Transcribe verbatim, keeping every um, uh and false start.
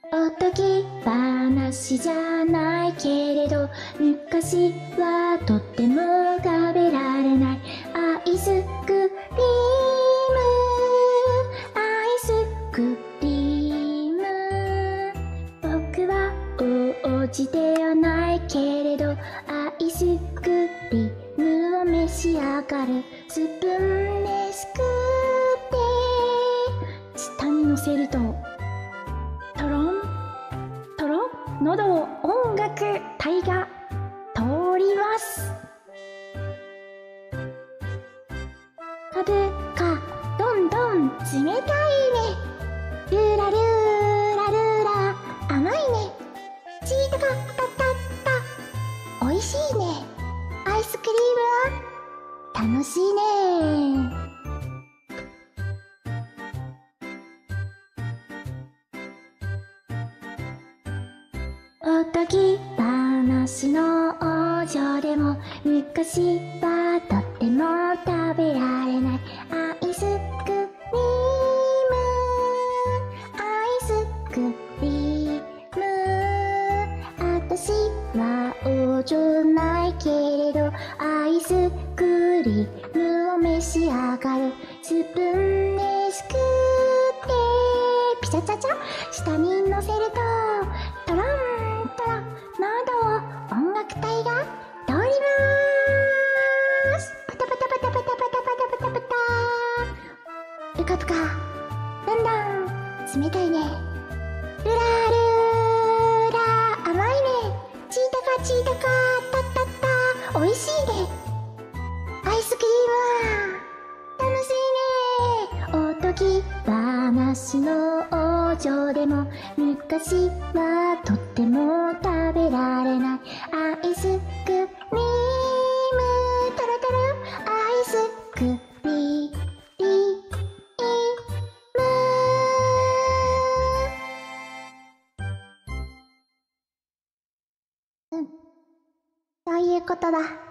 おとぎ話じゃないけれど、昔はとっても食べられないアイスクリーム、アイスクリーム。僕は王子ではないけれど、アイスクリームを召し上がる。スプーンですくって下に乗せるとトロントロン、喉を音楽隊が通ります。株価どんどん冷たいね。ルラルーラルーラ甘いね。チータカタタタおいしいね。アイスクリームは楽しいね。おとぎ話の王女でも昔はとっても食べられないアイスクリーム、アイスクリーム。あたしは王女ないけれど、アイスクリームを召し上がる。スプーンですくってピチャチャチャ下に乗せるとトロントロン、喉を音楽隊が通りまーす。パタパタパタパタパタパタパタパタ。ぷかぷかだんだん冷たいね。ルラルーラ甘いね。チータカチータカタッタッタおいしいね。アイスクリームは楽しいね。おとぎ話の王女でも昔はとっても食べられないアイスクリーム、タラタラアイスクリーム。うん、そういうことだ。